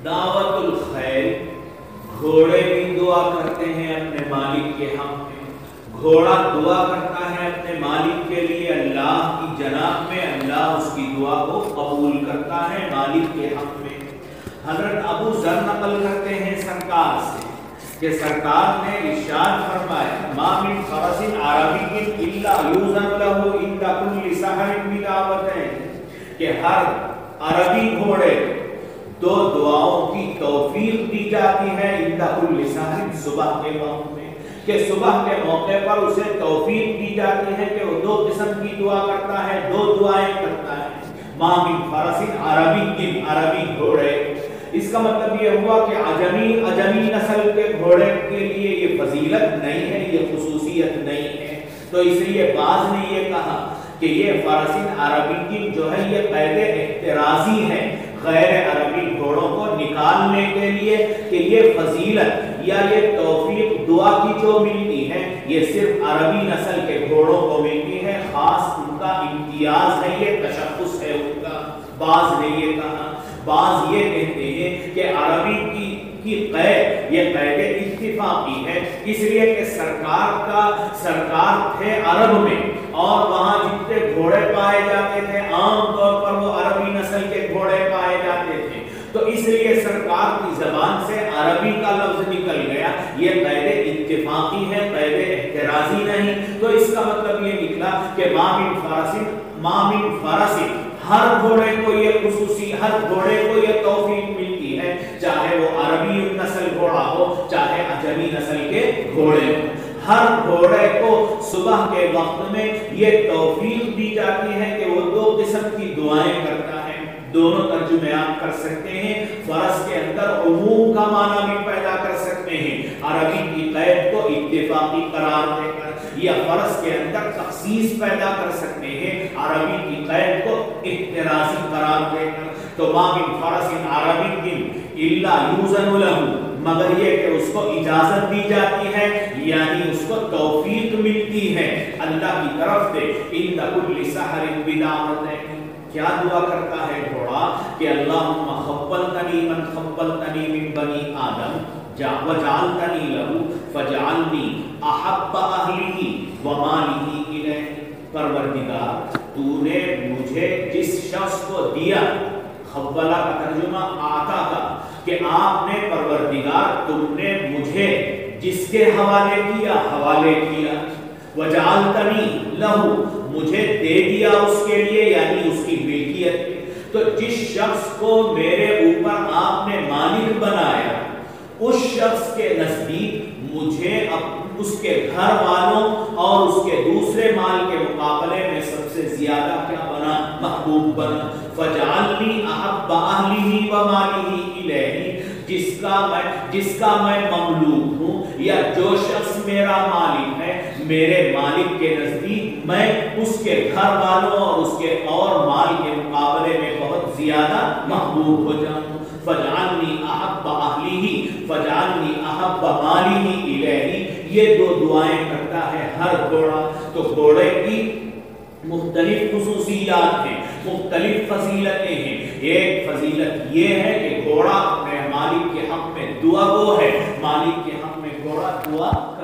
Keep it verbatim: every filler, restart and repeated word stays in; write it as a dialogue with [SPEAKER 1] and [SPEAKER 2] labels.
[SPEAKER 1] دعوت الخیر، گھوڑے بھی دعا کرتے ہیں اپنے مالک کے حق میں، گھوڑا دعا کرتا ہے اپنے مالک کے لیے اللہ کی جناب میں، اللہ اس کی دعا کو قبول کرتا ہے مالک کے حق میں۔ حضرت ابو ذر نقل کرتے ہیں سرکار سے کہ سرکار نے ارشاد فرمایا ما من فرس عربی الا یوزن له عند كل سحر بدعوتین، کہ ہر عربی گھوڑے دو دعاؤں کی توفیق دی جاتی ہے عند كل سحر، صبح کے وقت میں، کہ صبح کے موقع پر اسے توفیق دی جاتی ہے کہ وہ دو قسم کی دعا کرتا ہے، دو دعائیں کرتا ہے۔ ما من فرس عربی، عربی گھوڑے، اس کا مطلب یہ ہوا کہ عجمی عجمی نسل کے گھوڑے کے لیے یہ فضیلت نہیں ہے، یہ خصوصیت نہیں ہے، تو اس لیے بعض نے یہ کہا کہ یہ فرس عربی جو ہے یہ قید احترازی ہے غیر عربی گھوڑوں کو نکالنے کے لیے، کہ یہ فضیلت یا یہ توفیق دعا کی جو ملتی ہے یہ صرف عربی نسل کے گھوڑوں کو ملتی ہے، خاص ان کا امتیاز ہے، یہ تشخص ہے ان کا۔ بعض نے یہ کہا، بعض یہ کہتے ہیں کہ عربی کی کی قید یہ قید اتفاقی ہے، اس لیے کہ سرکار کا سرکار تھے عرب میں، اور وہاں جتنے گھوڑے پائے جاتے تھے عام طور پر وہ عربی نسل کے گھوڑے پائے جاتے تھے، تو اس لیے سرکار کی زبان سے عربی کا لفظ نکل گیا، یہ قید اتفاقی ہے، قید احترازی نہیں۔ تو اس کا مطلب یہ نکلا کہ ما من فرس ما من فرس، ہر گھوڑے کو یہ خصوصی، ہر گھوڑے کو یہ توفیق ملتی ہے، چاہے وہ عربی نسل گھوڑا ہو چاہے عجمی نسل کے گھوڑے ہو، ہر گھوڑے کو صبح کے وقت میں یہ توفیق دی جاتی ہے کہ وہ دو قسم کی دعائیں کرتا ہے۔ دونوں ترجمے آپ کر سکتے ہیں، فرس کے اندر عموم کا معنی بھی پیدا کر سکتے ہیں، عربی کی قید کو اتفاقی قرار دے کر، یا فرس کے اندر تخصیص پیدا کر سکتے ہیں، عربی کی قید کو احترازی قرار دے کر۔ تو ما من فرس عربی الا یوزن له، مگر یہ کہ اس کو اجازت دی جاتی ہے، یعنی اس کو توفیق ملتی ہے اللہ کی طرف سے، عند كل سحر بدعوتین، کیا دعا کرتا ہے گھوڑا کہ اللہم خبلتنی من خبلتنی من بنی آدم وجعلتنی لہو فجعلنی احب اہلہ ومالہ الیہ، پروردگار تو نے مجھے جس شخص کو دیا، خبلہ کا ترجمہ آتا کا، کہ آپ نے پروردگار تم نے مجھے جس کے حوالے کیا حوالے کیا، وجعلتنی لہو مجھے دے دیا اس کے لیے، یعنی اس کی ملکیت، تو جس شخص کو میرے اوپر آپ نے مالک بنایا اس شخص کے نزدیک مجھے اس کے گھر والوں اور اس کے دوسرے مال کے مقابلے میں سب سے زیادہ کیا بنا؟ محبوب بنا۔ فجعلنی احب اہلہ ومالہ الیہ، جس کا میں جس کا میں مملوک ہوں، یا جو شخص میرا مالک ہے میرے مالک کے نزدیک میں اس کے گھر والوں اور اس کے اور مال کے مقابلے میں بہت زیادہ محبوب ہو جاؤں۔ فجعلنی احب اہلہ فجعلنی احب مالہ الیہ، یہ دو دعائیں کرتا ہے ہر گھوڑا۔ تو گھوڑے کی مختلف خصوصیات ہیں، مختلف فضیلتیں ہیں۔ ایک فضیلت یہ ہے کہ گھوڑا اپنے مالک کے حق میں دعا گو ہے، مالک کے حق میں گھوڑا دعا